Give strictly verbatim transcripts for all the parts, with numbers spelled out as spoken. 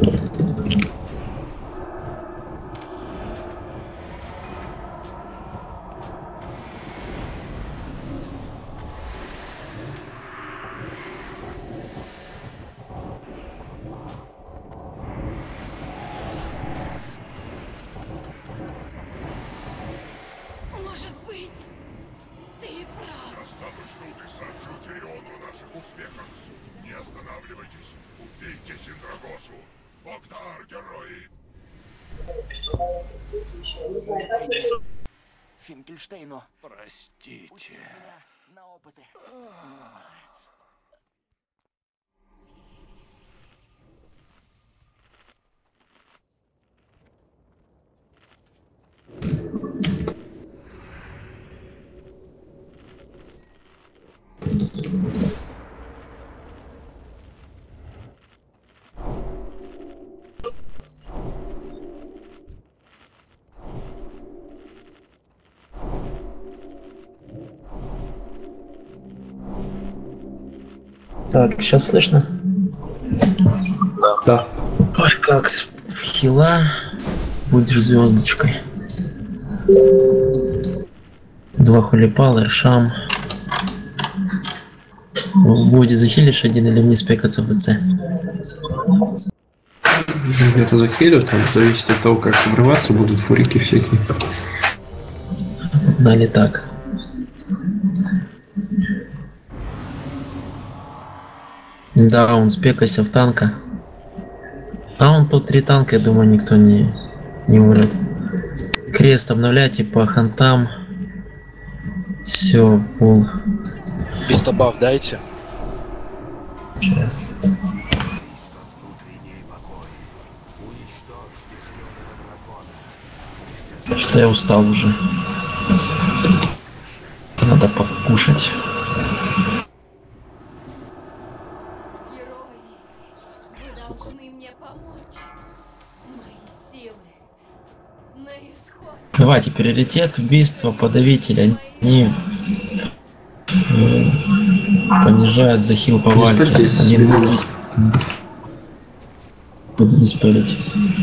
Финкельштейну. Простите. На опыты. Так, сейчас слышно? Да. Да. Ой, как с хила будешь звездочкой. Два хулипала, Эршам. Будете захилишь один или вниз пекаться в ДЦ? Где-то захилю, там зависит от того, как обрываться будут фурики всякие. Дали так. Да, он спекайся в танка. А он тут три танка, я думаю, никто не, не умрет. Крест обновляйте по хантам. Все, пол. Без добав дайте. Сейчас. Что я устал уже. Надо покушать. Давайте, приоритет, убийство, подавителя. Они понижают захил по вальке. Один будет буду диспелить.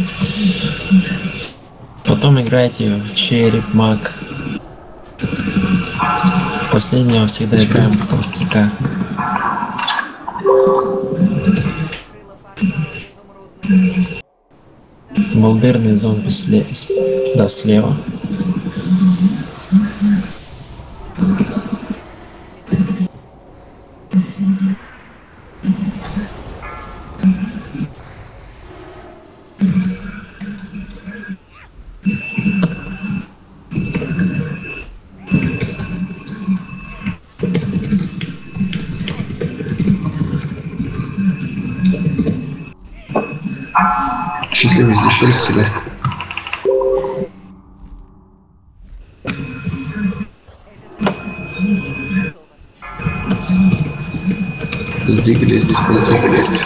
Потом играете в череп, маг. Последнего всегда играем в толстяка. Молдерный зомби слева. Да, слева. Счастливый здесь себя. Сдвигали здесь, сдвигали здесь.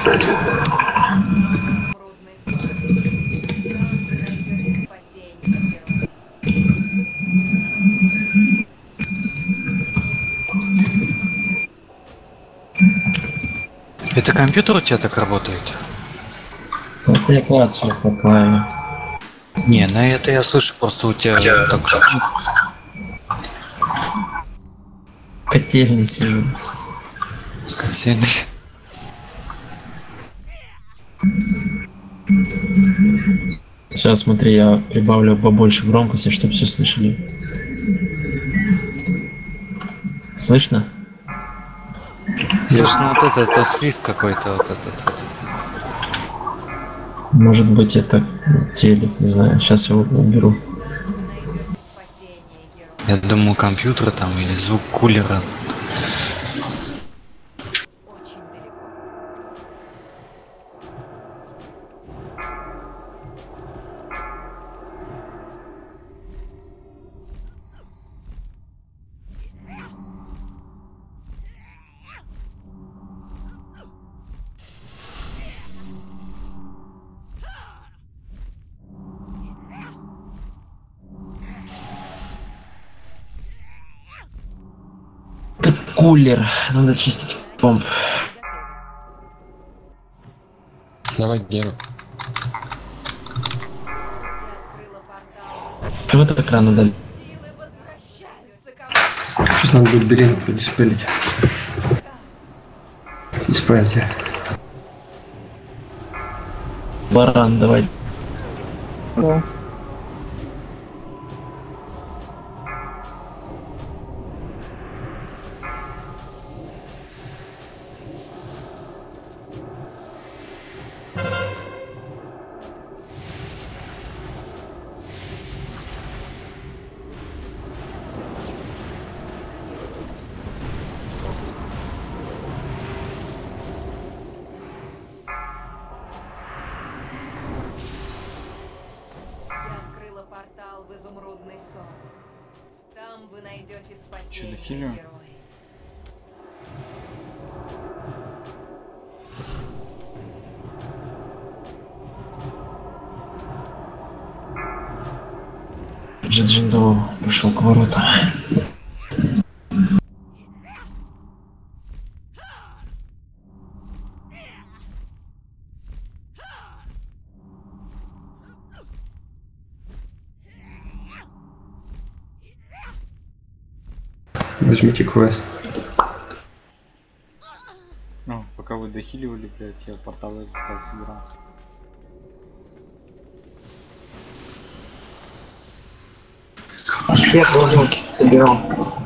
Это компьютер у тебя так работает? Это я клацаю по клаве. Не, на это я слышу, просто у тебя Я так... Котельный сижу. Котельный. Сейчас смотри, я прибавлю побольше громкости, чтобы все слышали. Слышно? Слышно вот это, это свист какой-то вот этот. Вот. Может быть это телек, не знаю. Сейчас я его уберу. Я думаю, компьютер там или звук кулера. Кулер. Надо чистить помп. Давай Геру. Чего так рано дали? Сейчас надо будет Белину продиспелить. Исправите. Баран, давай. Портал в изумрудный сон. Там вы найдете спасение, Чудо-хилю? герой. Джиджиндо пошел к воротам. Возьмите квест. Ну, пока вы дохиливали, блядь, я порталы портал собирал. Я должники собирал.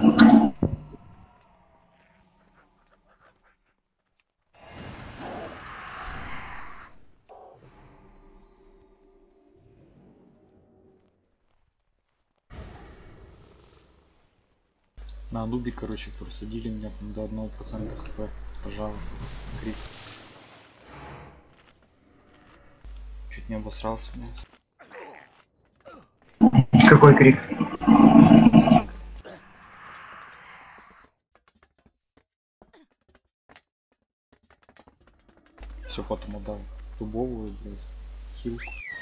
На Анубе, короче, просадили меня там до одного процента хп. Пожалуй. Крит. Чуть не обосрался, блядь. Какой крик? Инстинкт. Все потом отдал. Дубовую, блядь. Хилку.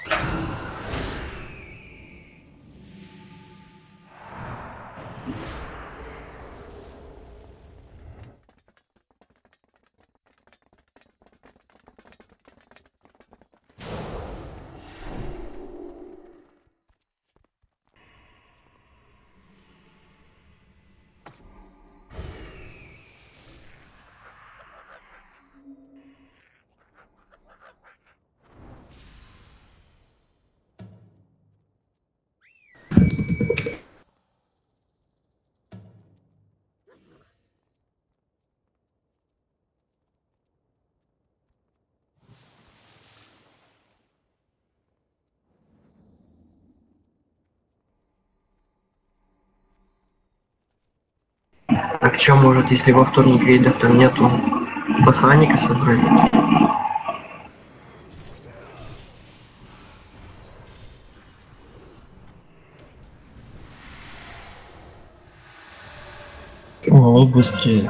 Так что, может, если во вторник рейдов там нету посланника собрать? О, быстрее.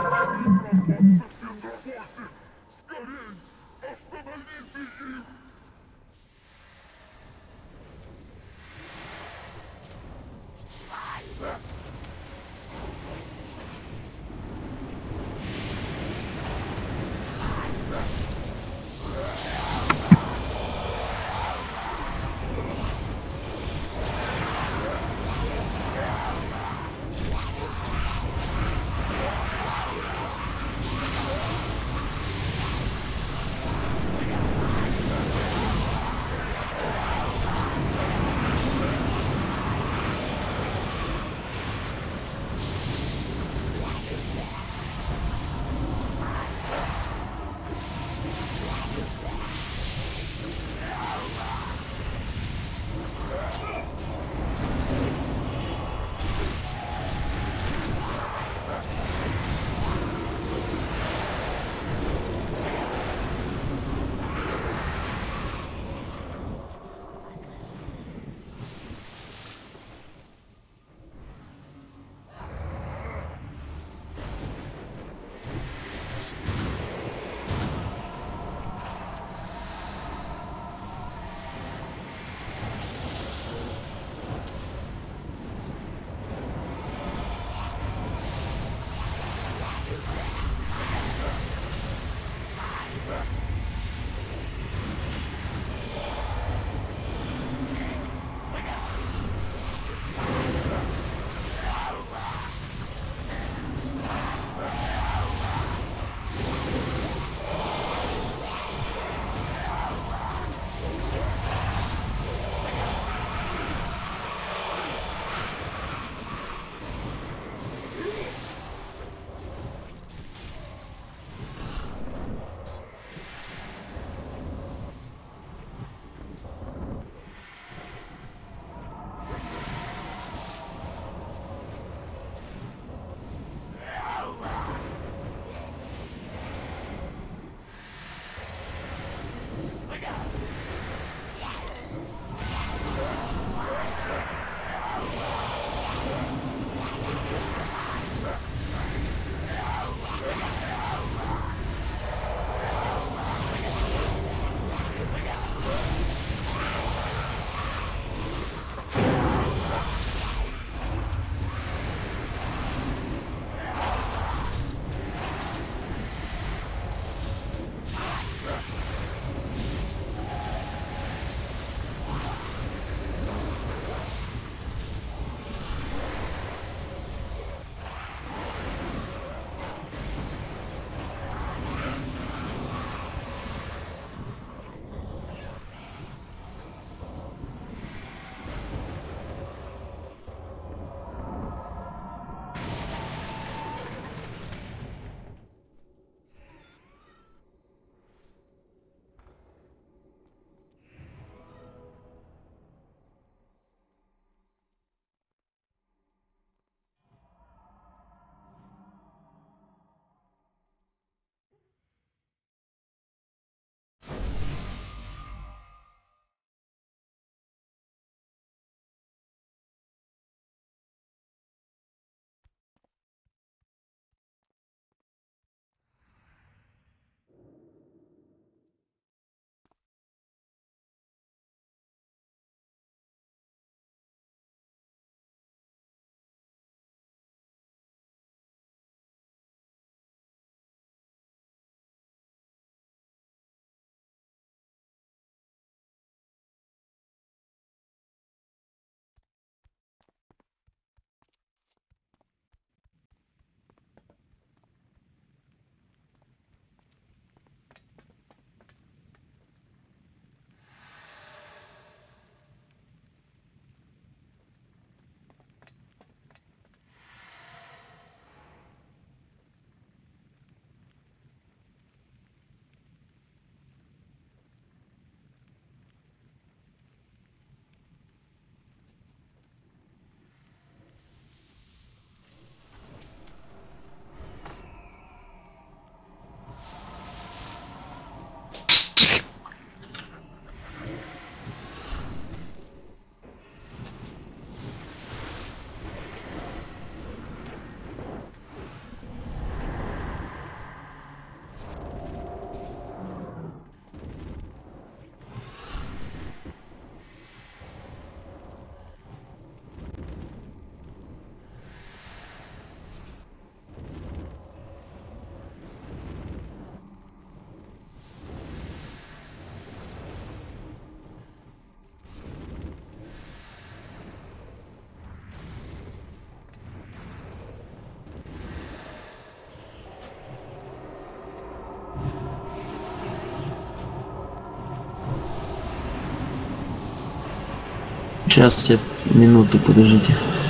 Сейчас я минуту, подождите.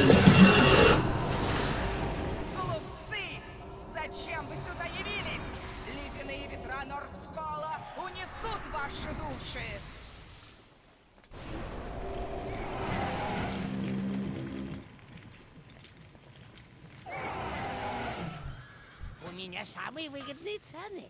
Глупцы! Зачем вы сюда явились? Ледяные ветра Нордскола унесут ваши души! У меня самые выгодные цены.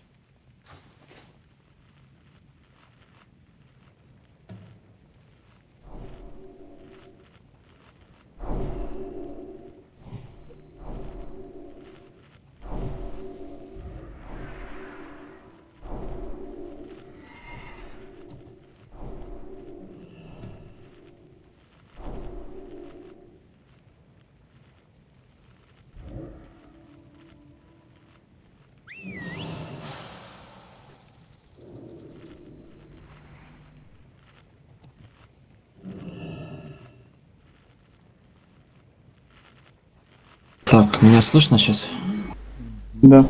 Так, меня слышно сейчас? Да.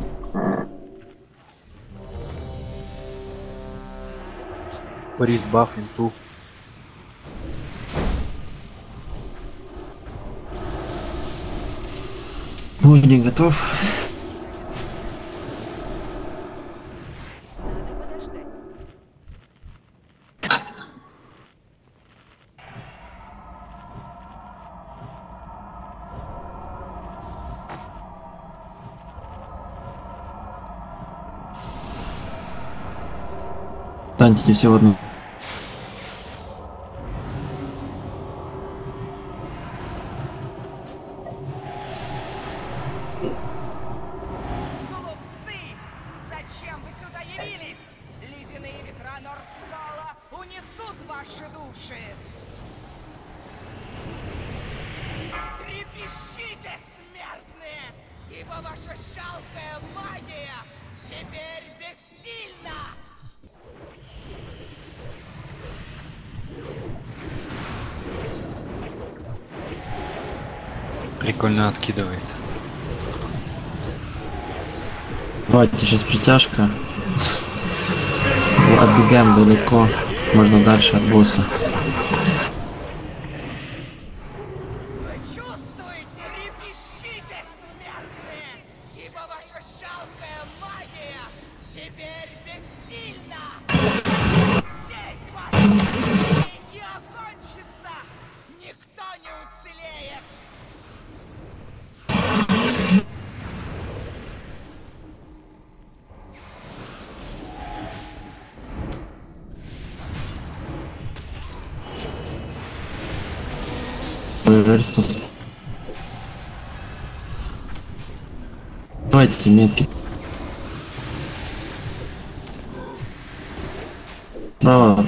Борис баф инту. Ой, не готов. Надо подождать. Станьте все в одну. Глупцы! Зачем вы сюда явились? Ледяные ветра Нордскола унесут ваши души! Трепещите, смертные! Ибо ваша жалкая магия теперь бессильна! Прикольно откидывает. Давайте сейчас притяжка. Отбегаем далеко. Можно дальше от босса. Вы чувствуете? Трепещите, смертные! Ибо ваша жалкая магия теперь бессильна! Здесь ваши мучения не окончится! Никто не уцелеет! Давайте метки. Право.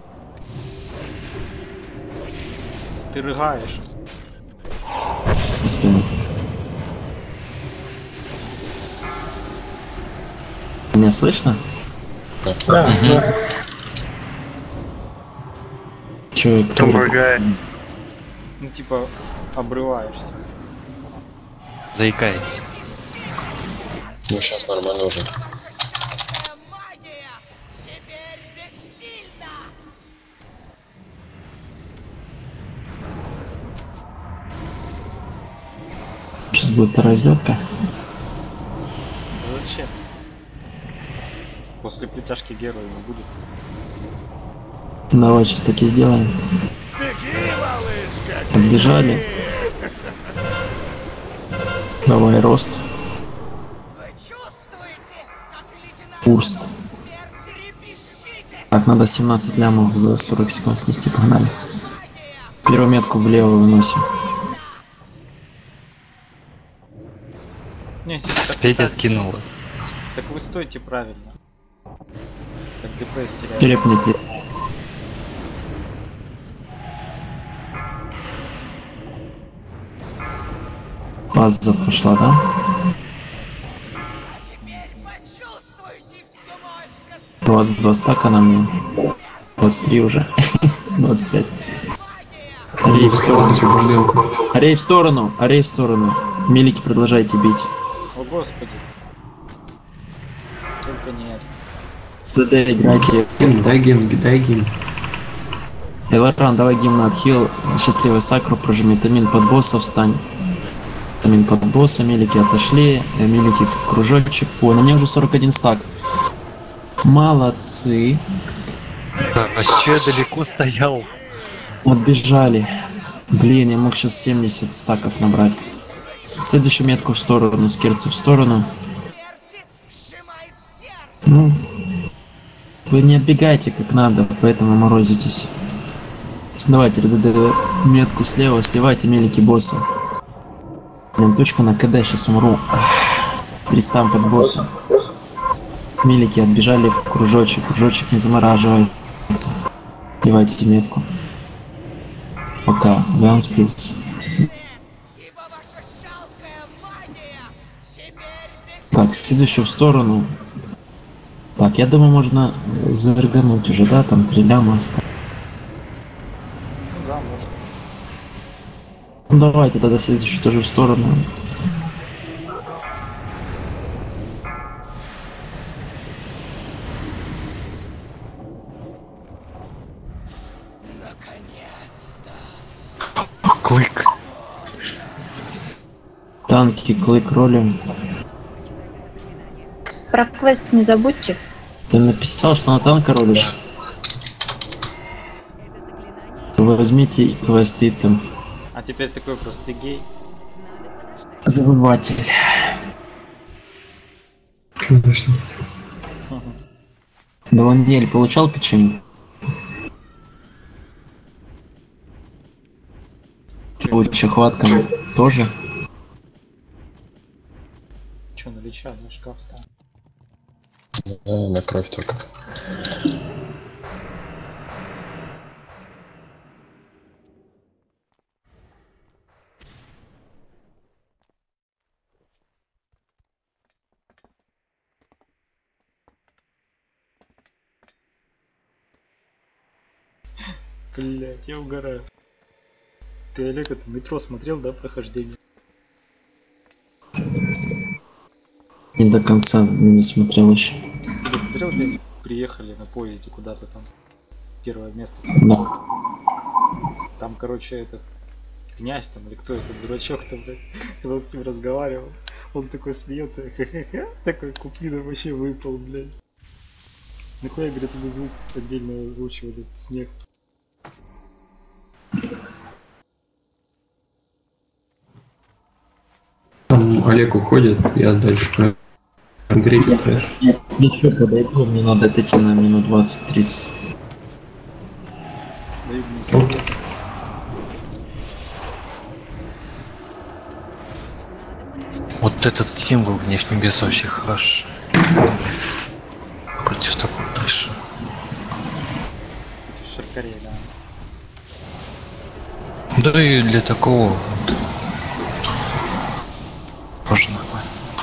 Ты рыгаешь. Спину. Меня слышно? Да. Че, кто? Ну типа обрываешься. Заикается. Ну сейчас нормально уже. Ваша жалкая магия теперь бессильна! Сейчас будет вторая взлетка. Зачем? После притяжки героя не будет. Давай сейчас таки сделаем. Подбежали. Давай, рост. Вы чувствуете, как ледяная Пурст. смерть трепещите? Так, надо семнадцать лямов за сорок секунд снести, погнали. Первую метку влево выносим. Не, если так Петя так- откинула. Так вы стойте правильно. Так ДПС теряет. Черепните. База пошла, да? Теперь почувствуйте всю мощь космической двадцать два стака на мне. двадцать три уже. двадцать пять. Арей в сторону. Арей в сторону. Арей в сторону. Милики, продолжайте бить. О господи. Только нет. ДД играйте. Ген, дай ген, дай ген. Эларан, давай гимн отхил. Счастливый Сакру, прожми тамин под босса, встань. Тамин под босса, милики отошли. Милики в кружочек. Ой, на мне уже сорок один стак. Молодцы. Да, вообще далеко стоял. Отбежали. Блин, я мог сейчас семьдесят стаков набрать. Следующую метку в сторону, скерцы в сторону. Ну, вы не отбегайте как надо, поэтому морозитесь. Давайте РДД метку слева, сливайте мелики босса. Блин, точка на КД, сейчас умру. триста под босса. Милики отбежали в кружочек, кружочек не замораживается. Сливайте метку. Пока, Ганс плюс. Так, следующую в сторону. Так, я думаю, можно заргануть уже, да? Там три ляма осталось. Да, можно. Ну давайте тогда следующую тоже в сторону. Клык. Танки, клык ролим. Про квест не забудьте. Ты написал, что на танка ролишь? Возьмите квест итем. А теперь такой просто гей. Завыватель. Конечно. Даваниэль получал печенье? Лучше хватка тоже? Че, на лича, на шкаф ставим? Да, на кровь только. Блять, я угораю. Ты, Олег, это метро смотрел, да, прохождение? Не до конца не досмотрел еще. Ты смотрел, где приехали на поезде куда-то там? Первое место. Да. Там, короче, этот князь там, или кто этот дурачок там, блядь, когда он с ним разговаривал, он такой смеется, ха-ха-ха, такой купина вообще выпал, блядь. Нахуя, говорит, ему звук отдельно озвучивает этот смех. Там Олег уходит, я дальше Андрей играет. Ничего, подойду, мне надо отойти на минут двадцать-тридцать. Вот этот символ внешний без вообще хорош. Против такого трэша. Против Шаркарей, да. Да и для такого тоже нормально.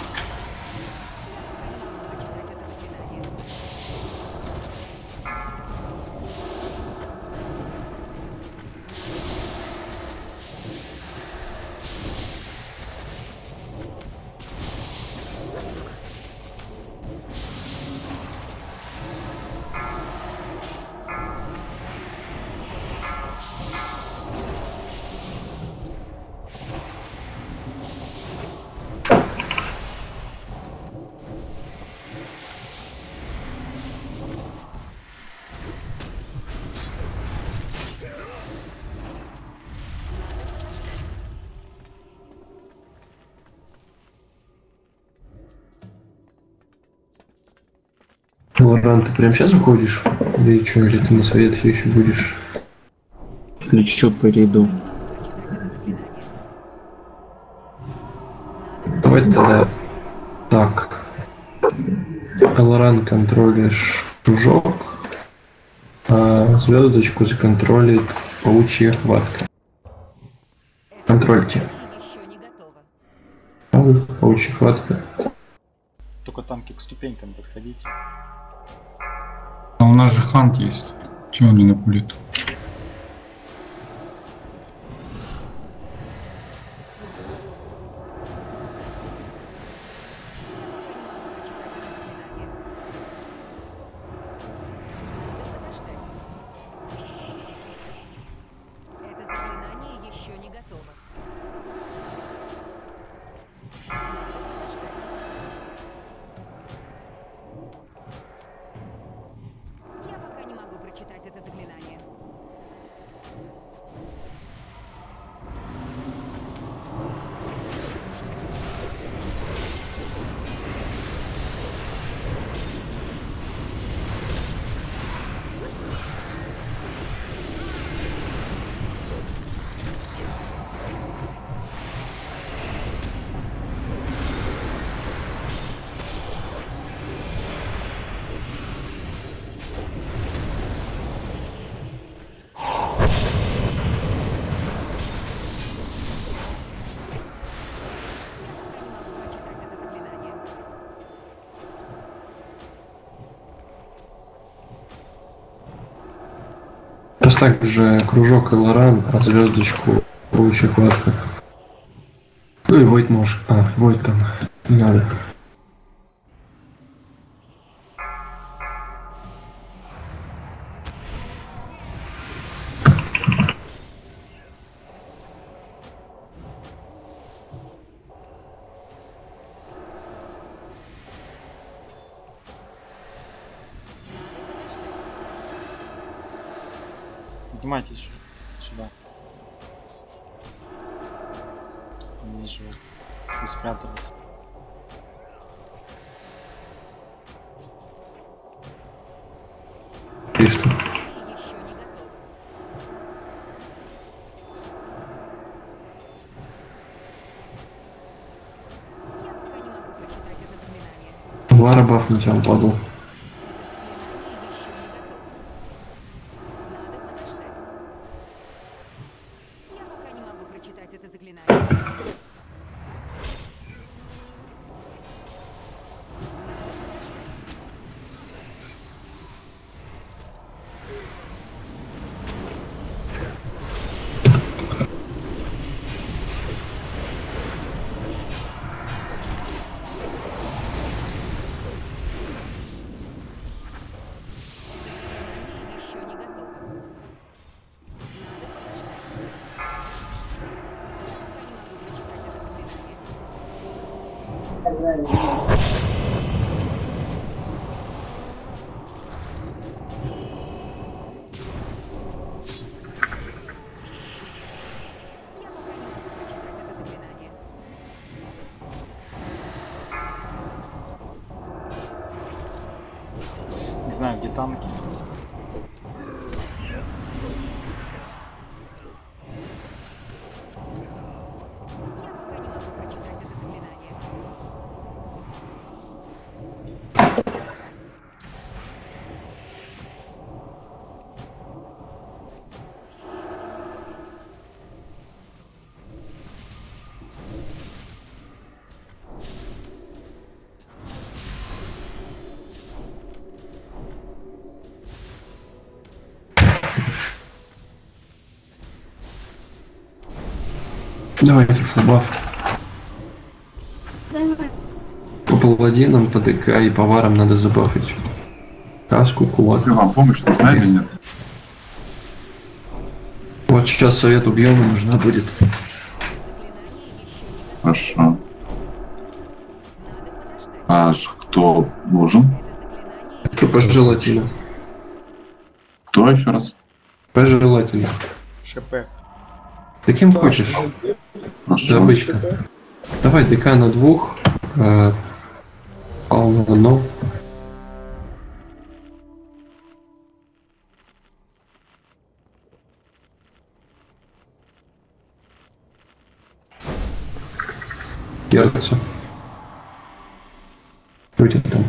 Лоран, ты прям сейчас уходишь? Да и чё, или ты на совет все еще будешь? Ключу перейду. Давай тогда так. Лоран контролишь кружок, а звездочку законтролит паучья хватка. Контрольте. Паучья хватка. Только танки к ступенькам подходите. А у нас же хант есть. Чего он не напулит? также кружок Элоран, а звездочку получше хватка. Ну и Войт можешь. А, Войт там. Не надо. Поднимайтесь же сюда. Не вижу вас. Вы спрятались. Чисто. Вара бафнуть, он падал. Не знаю, где танки. Давайте фулбаф. По паладинам, по ДК и по варам надо забафить. Каску, кулак. Вам помощь нужна или нет? Вот сейчас совет убьем, и нужна будет. Хорошо. А кто нужен? Это пожелательно. Кто еще раз? Пожелательно. ШП. Таким хочешь. Добычка. Давай ДК на двух. Э, Пал на одно. Герца. Будет там.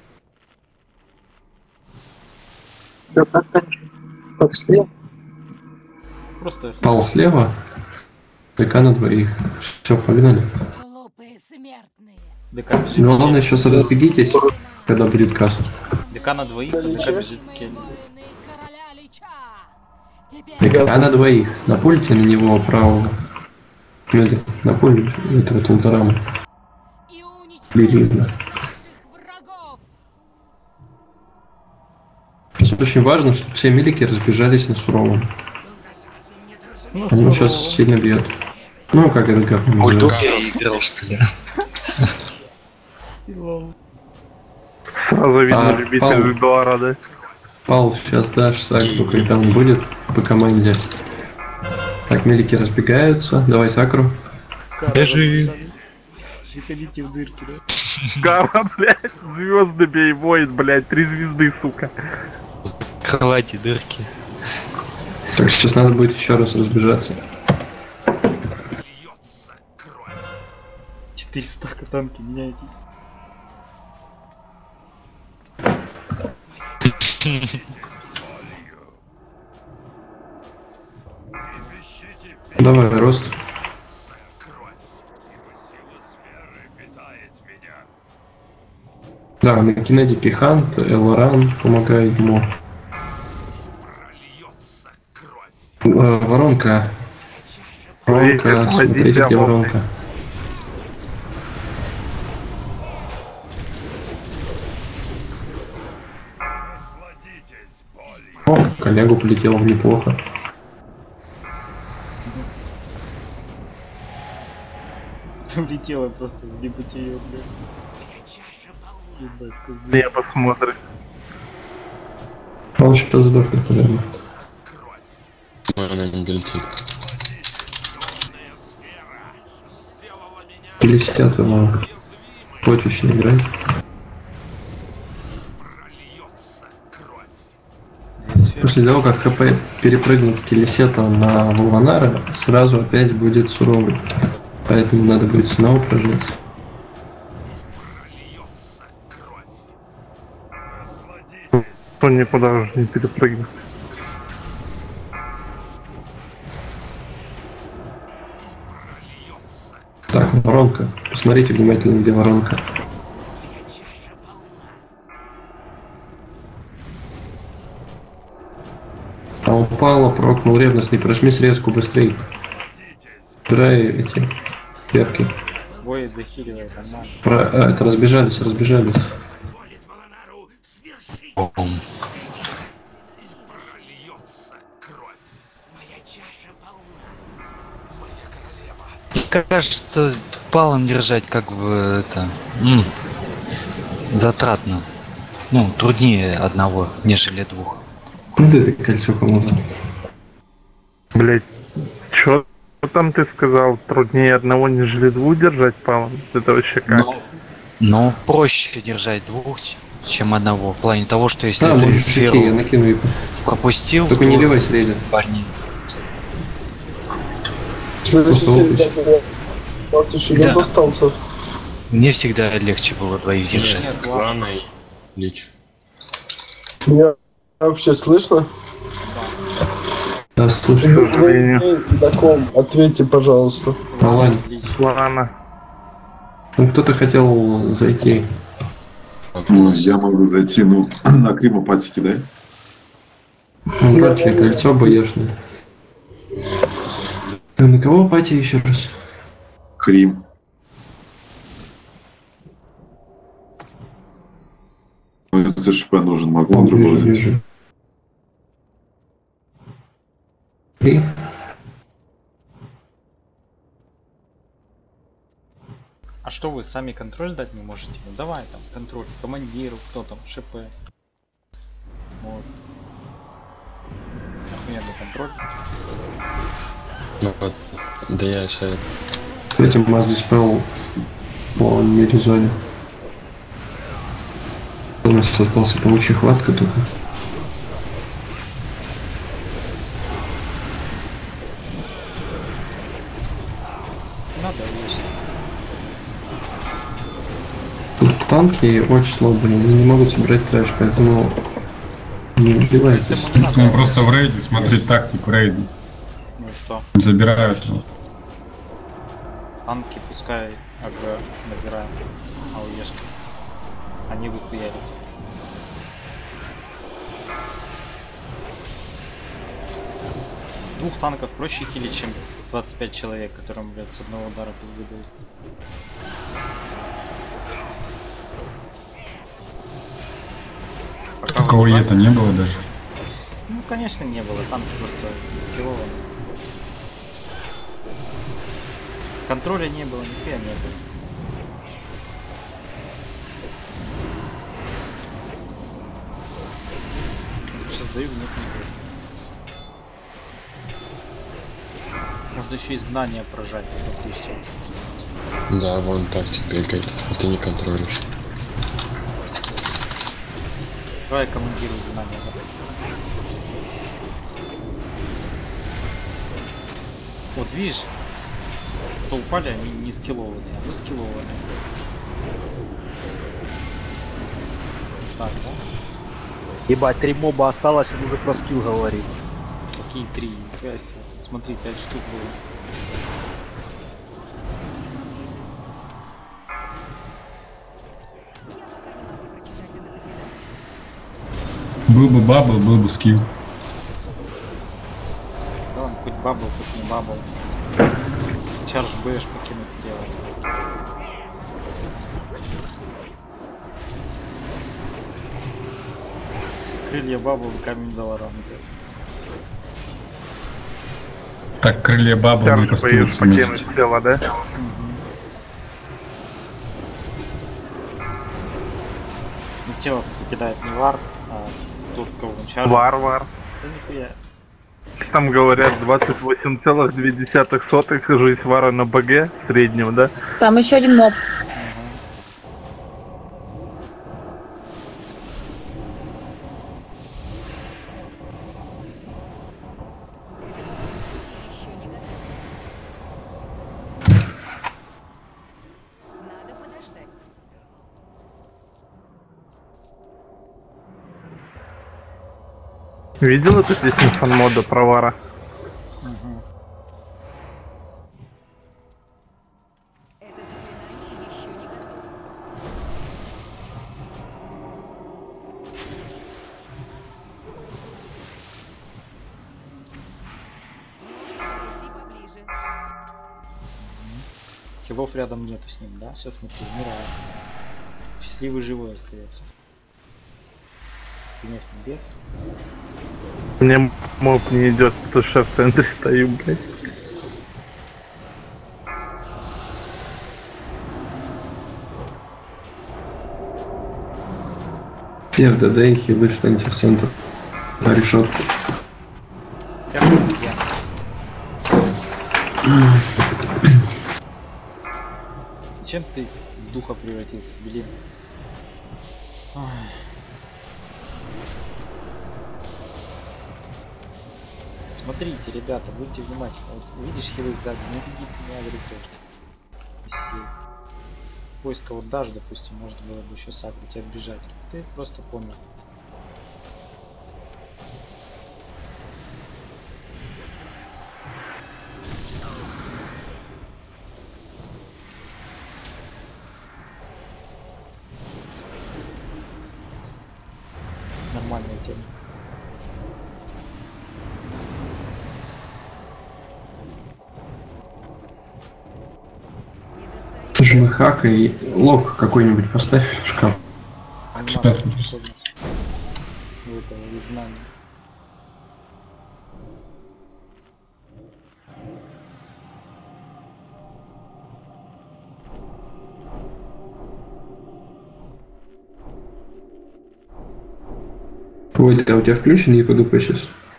Просто Пал слева. ДК на двоих. Все, погнали. Глупые смертные. ДК бежит. Ну, главное, сейчас разбегитесь, когда будет каст. ДК на двоих, а ДК бежит Келли. ДК на двоих. Напульте на него правого. Или напуль этого Тулдарама. Белизна. Сейчас очень важно, чтобы все милики разбежались на суровом. Ну, Он сейчас сильно бьет. Ну, как это как он Ульту называется? переиграл, что ли? Сразу видно А, любитель Пал. Вибуара, да? Пал, сейчас дашь сакру, когда он будет по команде. Так, милики разбегаются. Давай сакру. Бежи. Не ходите в дырки, да? Гара, блядь, звезды бей, воет, блядь, три звезды, сука. Кровати, дырки. Так, сейчас надо будет еще раз разбежаться. четыреста танки, меняйтесь. Давай, рост. Да, на кинетике Хант, Элоран помогает ему. Э, Воронка. Воронка, смотрите, где воронка. О, коллегу полетел неплохо. Улетела просто в небытие, блядь. Ебать, сказал. Я посмотрю. Он сейчас сдохнет, наверное. Она не долетит. Или сидят его. Хочешь не играть? После того, как ХП перепрыгнет с Келесета на Вулванара, сразу опять будет суровый. Поэтому надо будет снова прожиться. Он никуда уже не перепрыгнет. Так, воронка. Посмотрите внимательно, где воронка. А упала, прокнул ревностный, прожми срезку быстрее. Убирай эти перки. Воет захиливает, нормально. Про... А, это разбежались, разбежались. Бум. Кажется, палом держать как бы это м, затратно. Ну, труднее одного, нежели двух. Ну да, это кольцо кому-то. Блять, чё там ты сказал? Труднее одного, нежели двух держать палом? Это вообще как? Но, но проще держать двух, чем одного. В плане того, что если Да, ты сферу я накину их. пропустил, Только то не ливай среди. парни. Да. Остался. Мне всегда легче было двоих держать. Ладно, лечь. Меня вообще слышно? Да, слушай. Вы таком ответьте, пожалуйста. Ладно. Ладно. Ну, кто-то хотел зайти. Ну, я могу зайти, ну, на кримопатике, да? Ну, братья, кольцо боешное. А на кого пати еще раз? Крим. Ну, если ШП нужен, могу на другого зайти. Крим? А что вы сами контроль дать не можете? Ну давай там контроль командиру, кто там, ШП. Вот. Охуенный контроль. Ну вот, да я сейчас... Кстати, Маз диспел по мире-зоне. У нас остался паучья хватка только. Надо есть. Тут танки очень слабые, они не могут собрать трэш, поэтому не убивайтесь. Ну, просто в рейде смотреть тактику рейда. Ну и что? Забирают его. Танки пускай АГ набираем, АУЕшки. Они выхуярят. Двух танков проще хилить, чем двадцать пять человек, которым, блядь, с одного удара пизды дают. Такого это не было даже. Ну, конечно, не было. Танки просто скиллованы. Контроля не было, нихуя не было. Сейчас даю в них интересно. Можно еще изгнание прожать, допустим. Да, вон тактик бегает, а ты не контролишь. Давай командиру изгнание давай. Вот видишь, что упали, они не скиллованные, а мы скиллованные. Так, да? Ебать, три моба осталось, и уже про скилл говорит. Какие три? Нифига себе. Смотри, пять штук было. Был бы бабл, был бы скилл. Да бабл, тут не бабл. Чарж бэш покинуть тело. Крылья бабл, камень долларанга. Так, крылья бабы не остаются вместе. Тело, да? Ну, тело покидает не вар, а тут кого он чаржится. Варвар. Да нихуя. Там говорят двадцать восемь целых две десятых сотых жизнь вара на БГ среднего, да? Там еще один моб. Видел эту песню фан-мода про вара? Угу. Кибов рядом нету с ним, да? Сейчас смотри, умирает. Счастливый живой остается. Гнев небес. Мне моб не идет, потому что я в центре стою, блядь. Пер, ДД и хилы встаньте в центр. На решетку. Чем ты в духа превратился, блин? Ой. Смотрите, ребята, будьте внимательны. Вот видишь хилы сзади, не беги, не агрите. Поиска вот даже, допустим, можно было бы еще сагрить и отбежать. Ты просто помер. Нормальная тема. Жми хака и лог какой-нибудь поставь в шкаф. Анимация способность у этого изгнания. Ой, да, у тебя включен и ПГП сейчас.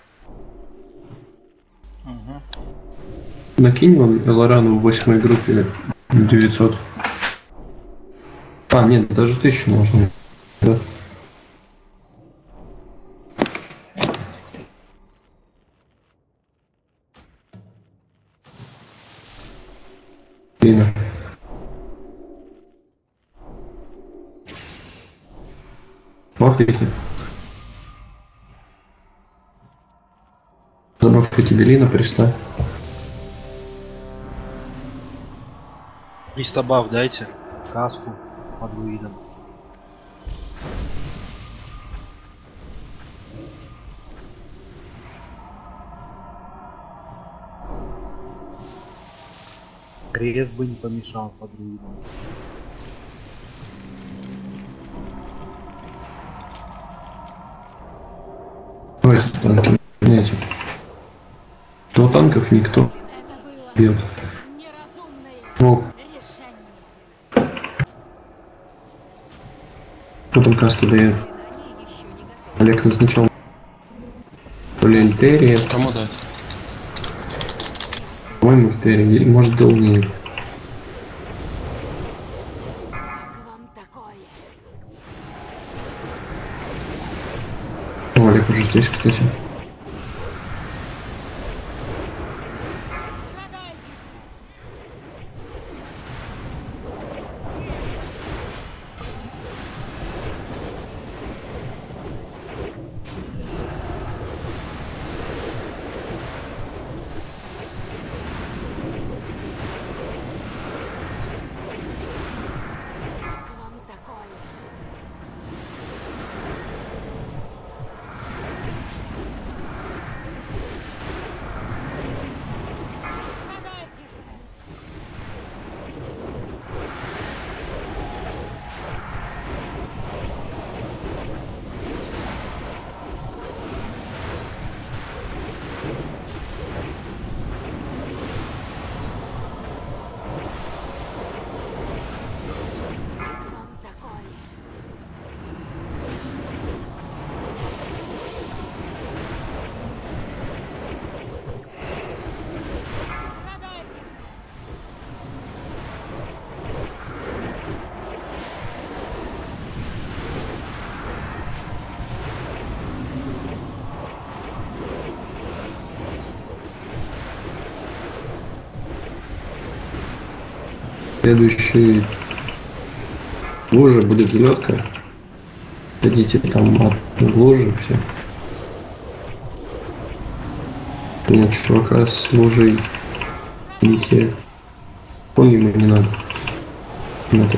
Угу. Накинь вон Элорану в восьмой группе девятьсот. А, нет, даже тысячу можно. Да. Лина. Бафайте. Забавьте Белина, приставь. Пристабав дайте. Каску под руидом. Крест бы не помешал под руидом. Давайте танки. Знаете. До танков никто бьет. О. Кто там каски дает? Олег назначал. То ли Эльтерия. Кому дать? По-моему, Эльтерия. Или может долгий. О, Олег уже здесь, кстати. Следующий лужа будет взлетка. Ходите там от лужи все. Нет, чувака с лужей идите. Он ему не надо. Надо.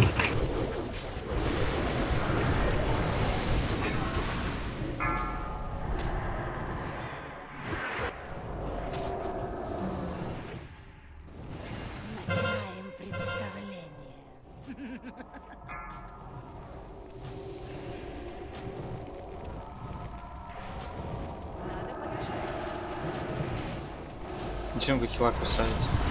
Начинаем представление. Зачем вы хила кусаете?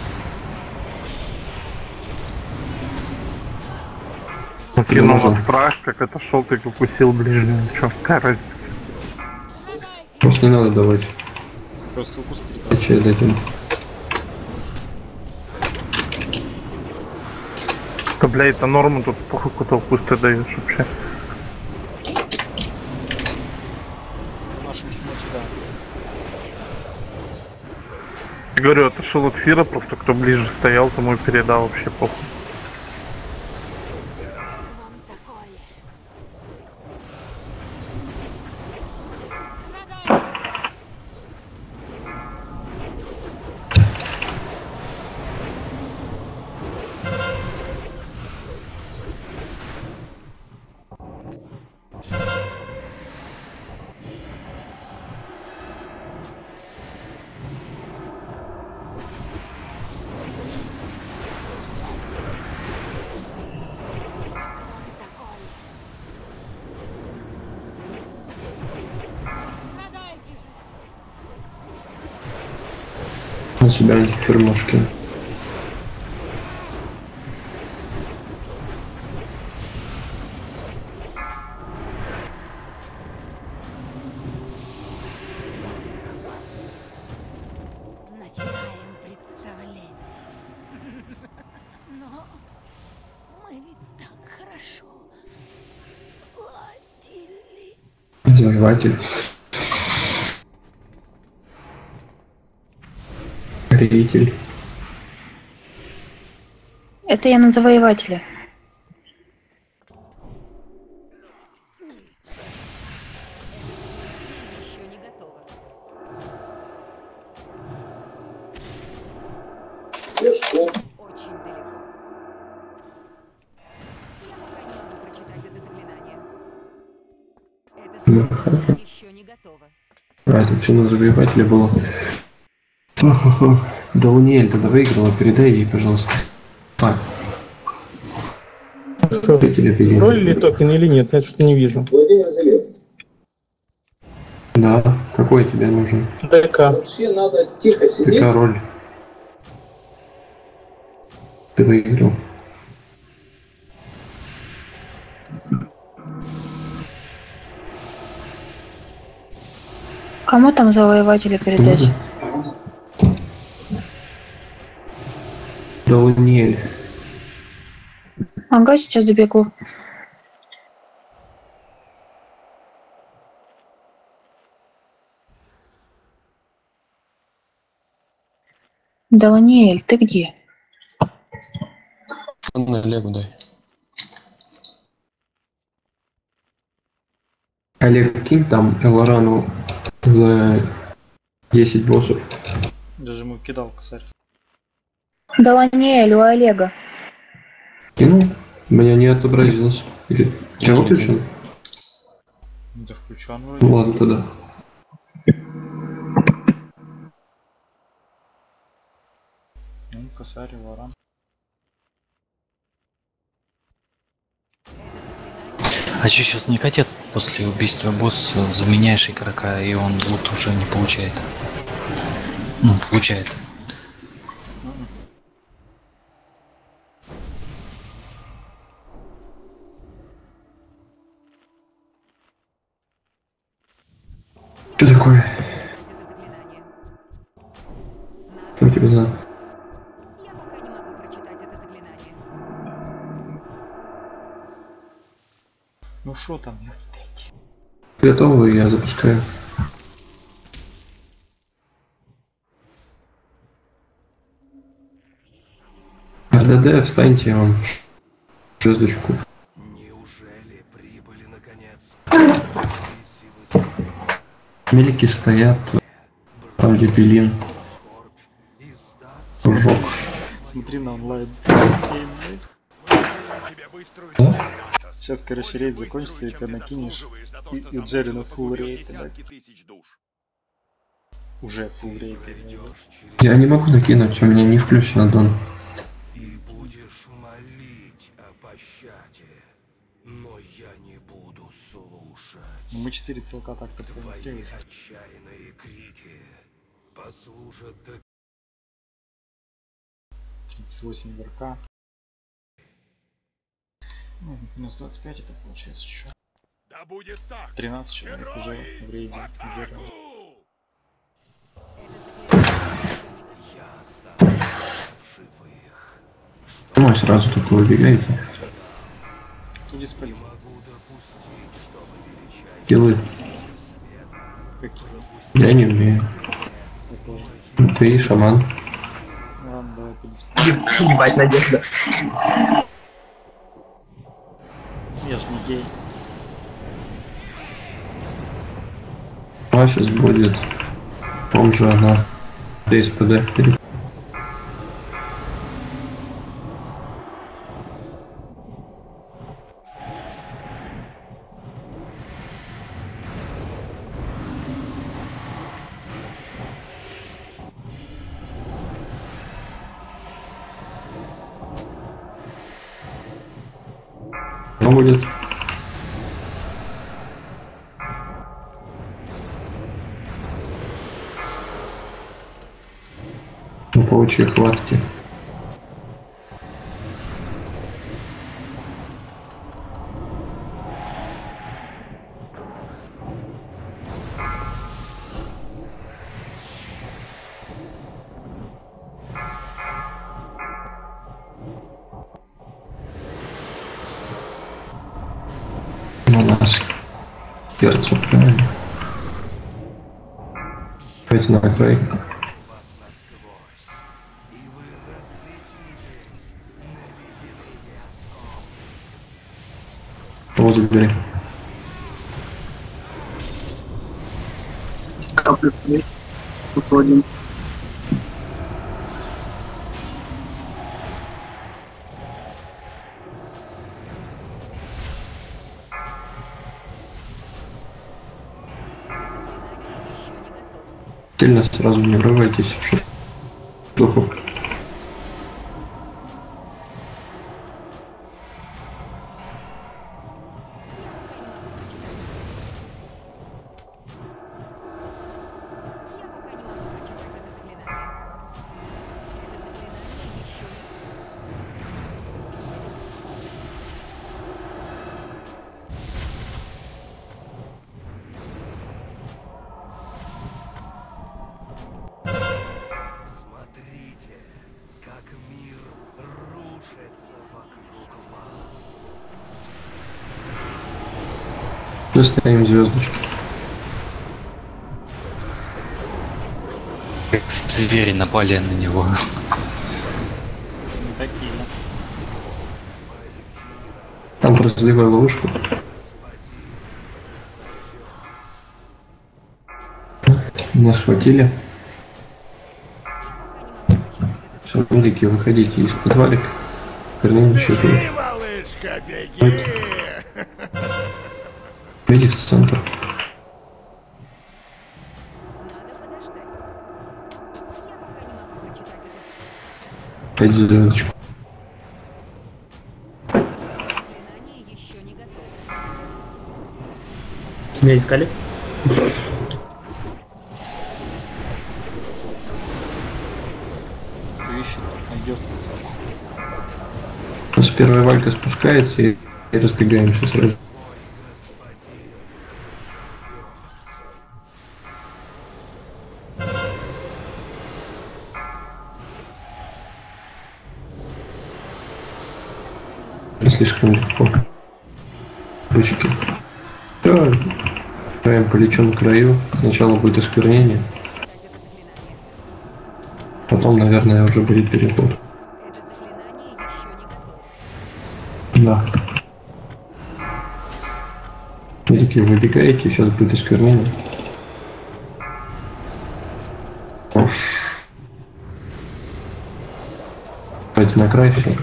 Кинул в прах, как отошел, так укусил ближнего. Чё, какая разница? Просто не надо давать. Просто укус А че дадим? Да, бля, это норма, тут похуй куда укус ты даешь вообще. В нашем шмоте, да. Я говорю, отошел от Фира, просто кто ближе стоял, тому и передал, вообще похуй. На себя антифермошки. Начинаем представление. Но мы ведь так хорошо ладили. Завоеватель. Ритель. Это я на завоевателя. Еще не готово. Очень далеко. Я пока не могу прочитать это заклинание. Это заклинание еще не готово. А, это все на завоевателе было. Ох-ох-ох. Да Луниэль тогда выиграла, передай ей, пожалуйста. А. Что, роль или токен или нет? Я что-то не вижу. Владимир Зеленский. Да, какой тебе нужен? ДК. Вообще надо тихо сидеть. ДК роль. Ты выиграл. Кому там завоевателя передать? Да Луниэль. Ага, сейчас добегу. Даланиэль, ты где? На Олегу дай. Олег, кинь там Элорану за десять боссов. Даже ему кидал косарь. Даланиэль, у Олега. Кинул? У меня не отобразилось. Или тебя выключил? Да включен вроде. Ну ладно тогда. Ну, косарь, ворон. А что сейчас не хотят после убийства босса заменяешь игрока, и он лут уже не получает? Ну, получает. Что такое? Что тебе надо? Я пока не могу прочитать это заклинание. Ну что там, я Готово, я запускаю. РДД, встаньте вон в звездочку. Мелики стоят там, где пилин. Жок. Смотри на онлайн. Да? Сейчас, короче, рейд закончится, и ты накинешь. И, и Джерри на фулл рейд, да. Уже фулл рейд. Я не могу накинуть, у меня не включен аддон. И будешь молить о пощаде, но я не буду слушать. Ну, мы четыре целка так-то пронесли. Отчаянные крики послужат до тридцать восемь верка. Ну, минус двадцать пять это получается что? Да будет так. тринадцать человек уже в рейде. Уже. Ну, сразу только выбегаете. Тут диспель. Делай. Какие? Я не умею. Я тоже. Ты шаман. Ладно, давай по диспелю. Ебать, Надежда. Я ж не гей. А сейчас будет. Он же она. ДСПД. Он будет. На паучьей хватке. У нас перцу правильно. Давайте на край. Вот забери. Уходим. Сильно сразу не врывайтесь в шутку. Смотрите, как мир рушится вокруг вас. Достанем звездочку. Как звери напали на него. Такие. Там разливай ловушку. Нас схватили. Все, медики, выходите из подвалик. Корнеем счету. Медик в центр. Пойди звездочку. Меня искали? Ищет, найдет. У нас первая валька спускается и, и разбегаемся сразу. Слишком легко. Ручки. Да. Играем по лечу на краю. Сначала будет осквернение. Потом, наверное, уже будет переход. Да. Великий, выбегаете, сейчас будет осквернение. Уж. Давайте на край все.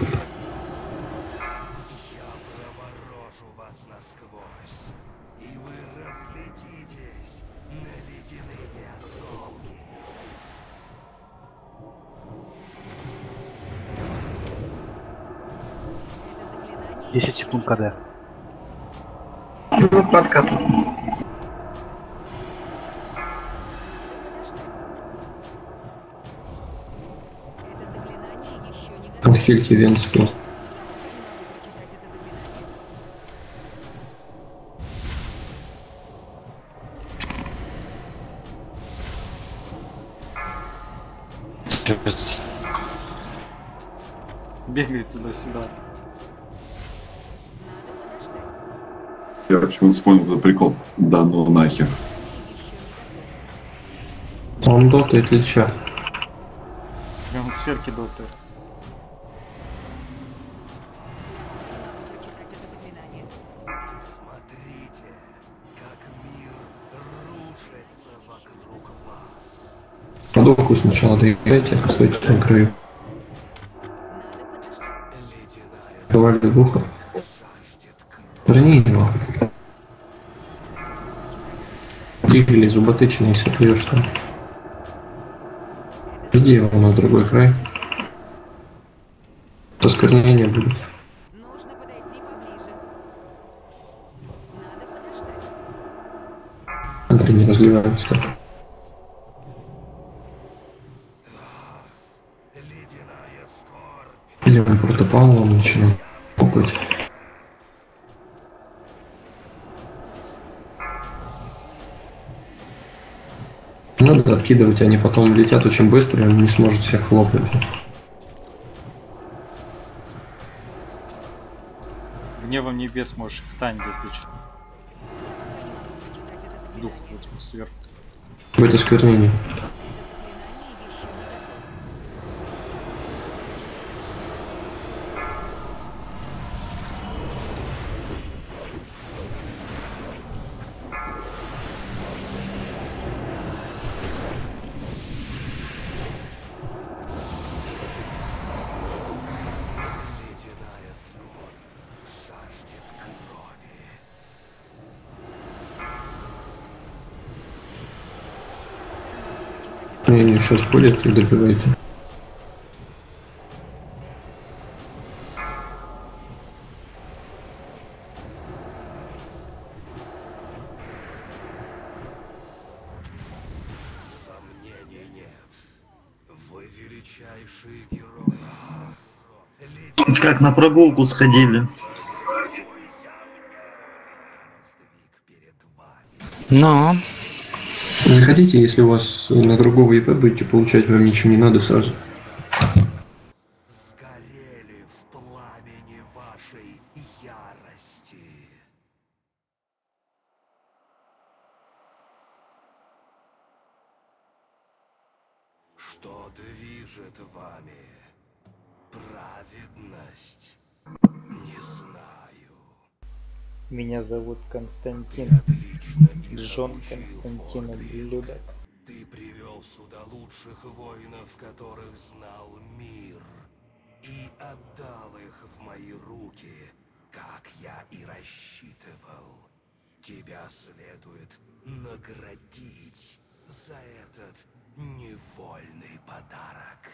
десять секунд КД. Ну, подкат. Анхельки Венский. Бегает туда-сюда. Я почему-то вспомнил этот прикол. Да ну нахер. Он дотает или чё? Прям сферки дотает. Смотрите, как мир рушится вокруг вас. Подовку сначала доиграйте, стойте на краю. Давали духа. Верни его. Двигали зуботычно, если плюешь там. Иди его на другой край. Осквернение будет. Андрей, не разливаемся. Или он протопалом начнем пукать. Надо откидывать, они потом летят очень быстро, и он не сможет всех хлопнуть. Гневом небес можешь встать, если что. Дух вот сверху. Будет осквернение. Не, сейчас будет и добивайте. Сомнений нет. Вы величайшие герои. Как на прогулку сходили. Но... Заходите, если у вас на другого ИП будете получать, вам ничего не надо сразу. Сгорели в пламени вашей ярости. Что движет вами? Праведность? Не знаю. Меня зовут Константин. Джон Константин Ублюдок. Ты привел сюда лучших воинов, которых знал мир, и отдал их в мои руки, как я и рассчитывал. Тебя следует наградить за этот невольный подарок.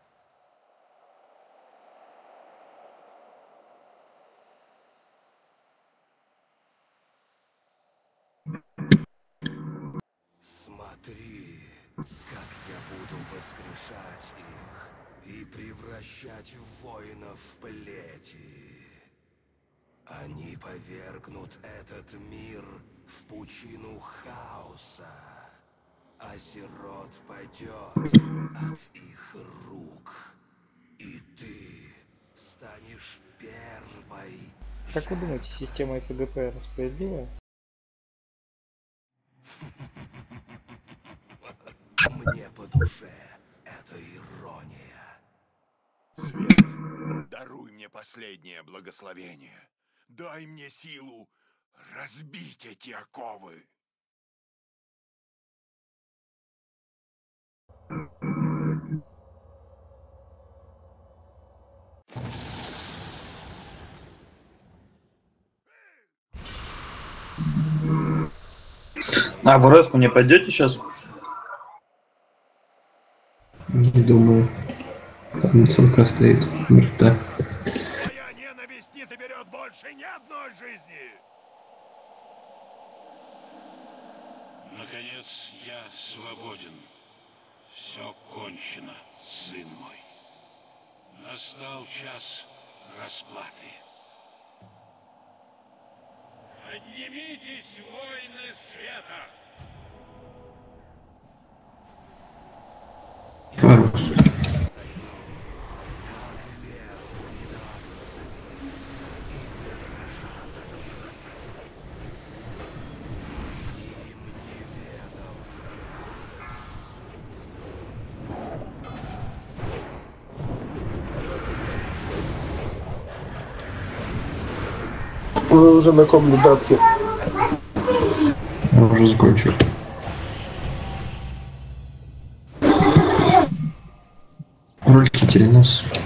Смотри, как я буду воскрешать их и превращать воинов в плети. Они повергнут этот мир в пучину хаоса, а сирот падет от их рук, и ты станешь первой. Как вы думаете, система ПГП справедливая? Мне по душе эта ирония. Свет, Даруй мне последнее благословение. Дай мне силу разбить эти оковы. А, в РС не пойдете сейчас? Не думаю. Там целка стоит. Мертва. Моя ненависть не заберет больше ни одной жизни. Наконец я свободен. Все кончено, сын мой. Настал час расплаты. Поднимитесь, воины света! Вы уже на ком, ребятки? Я уже закончил. Рольки, теленос.